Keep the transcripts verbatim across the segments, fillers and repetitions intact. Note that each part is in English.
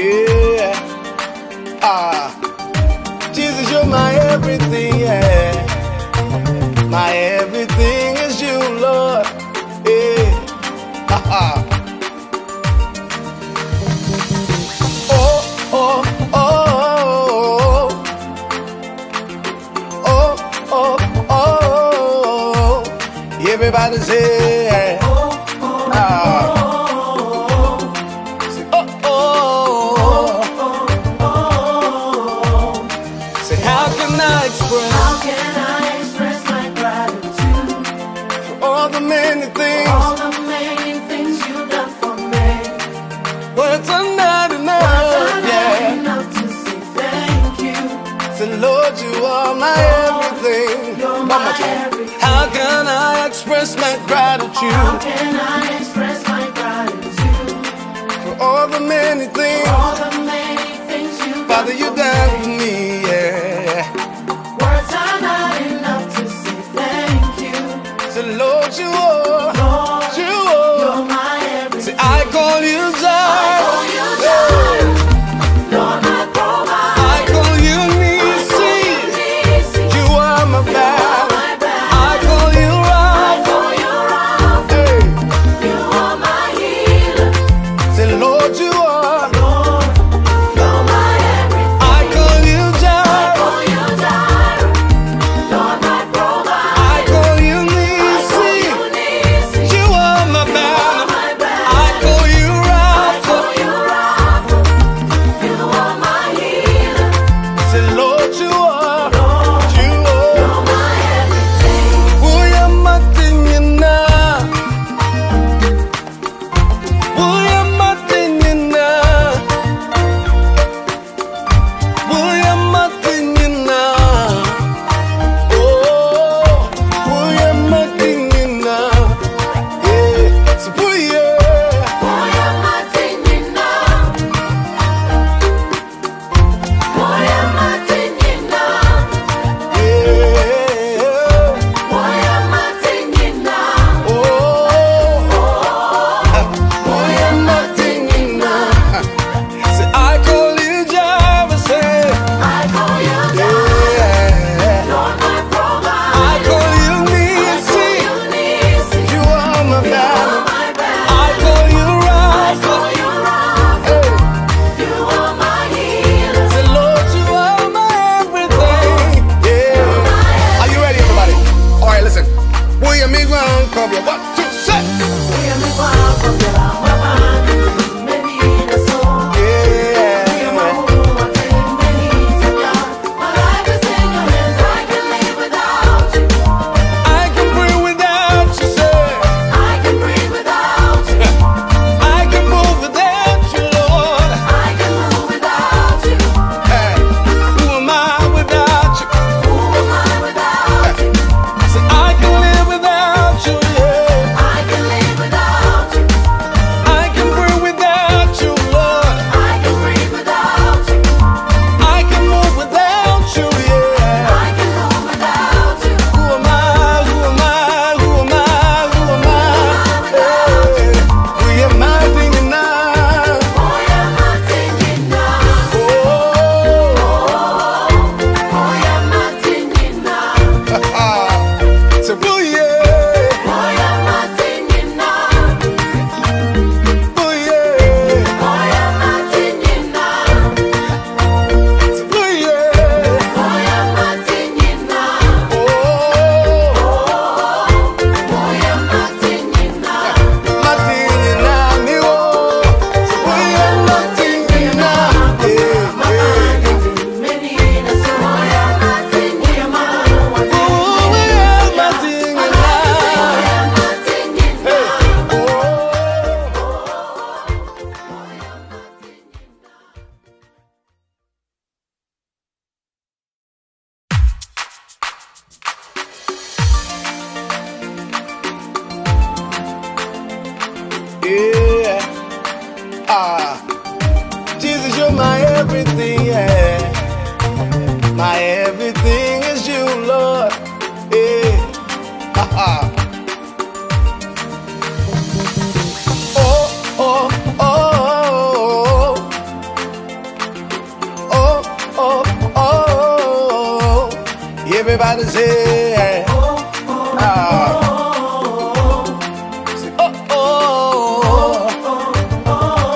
Yeah. Ah. Jesus, you're my everything, yeah. My everything is you, Lord. Yeah. Ha ha. Oh, oh, oh. Oh, oh, oh. Everybody say, ah. How can I express my gratitude for all the many things, all the many things you've done for me? Words are not enough, Words are not yeah. enough to say thank you. So Lord, you are my everything. You're my everything. How can I express my gratitude? How can I express my gratitude for all the many things, for all the many things you've Father, done you for done me? for me, yeah. Words are not enough to say thank you. So Lord, you are, Lord, you you're are. my everything. See, I call you I Jireh. call you Jireh. Lord, my provider. I call you Nisi. You are my battle. I call you Rapha. Hey. You are my healer. Say, Lord, you are. Lord, you're my everything. I call you I Jireh. call you Jireh. Lord, my provider. I call you I call Nisi. you Nisi. You are my You are battle. my I call you I Rapha. call you Rapha. You are my healer. Say, Lord, you are. Lord, You are. you're my everything. Uya matinyina. Uya matinyina. Uya matinyina. Oh, uya matinyina. Yeah, so uya. Moya matinyina. Moya matinyina. Yeah. Moya matinyina. Oh, uya matinyina. Say, I call you Jireh, say, I call you Jireh. yeah. Lord, my provider. I call you I Nisi. call you Nisi. You are my You battle. are my battle. I call you I Rapha. call you Rapha. Hey. You are my healer. Say, Lord, you are my everything. Yeah. Are you ready, everybody? All right, listen. We are me ground cover. One, two, set. Oye, mi guapo, te la guapana, me mira sola. Yeah. My life is in your hands. I can live without you. I can breathe without you, say. I can breathe without you. I can move without you, Lord. I can move without you. Hey, who am I without you? Who am I without you? Say, I can live without you, yeah. I can live without you. I can breathe without you, Lord. I can breathe without you. I can move without you, yeah. I can move without you. Who am I? Who am I? Who am I? Who am I? Hey, we are mighty now. Oye, matinyina. Oh, Oye, matinyina. so oh yeah, Oye, matinyina. oh yeah, Oye, matinyina. so oh yeah, Oye, matinyina. oh, Oye, matinyina. Martin na mi wo, so oh yeah, Martin na, yeah, yeah. Menina, so oye, matinyina. Oh, yeah, Martin na, Oye, matinyina. Yeah. Ah. Jesus, you're my everything, yeah. My everything is you, Lord. Yeah. Ha ha. Oh, oh, oh. Everybody say, ah. Say, oh, oh.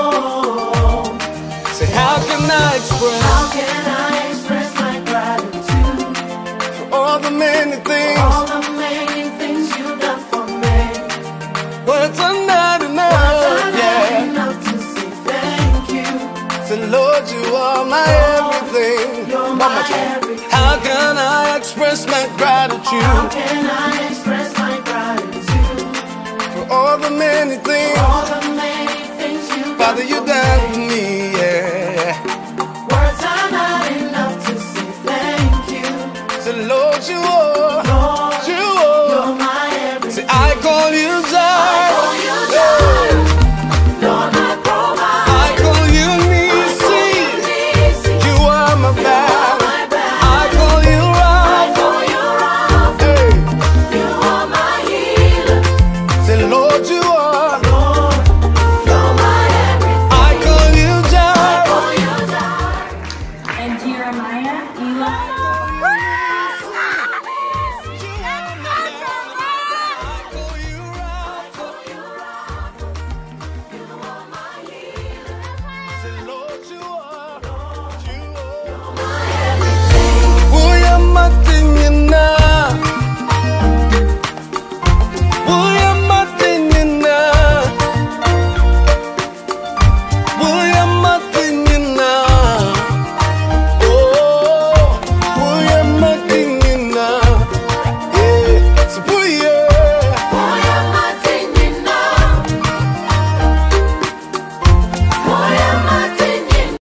Say, how can I express? How can I express my gratitude For all the many things, all the many things you've done for me? words are not enough. Words are not Yeah. enough to say thank you. Say, Lord, you are my everything. You're One my more time. everything. How can I express my How gratitude can I express my gratitude for all the many things, all the many things you've Father, done you for done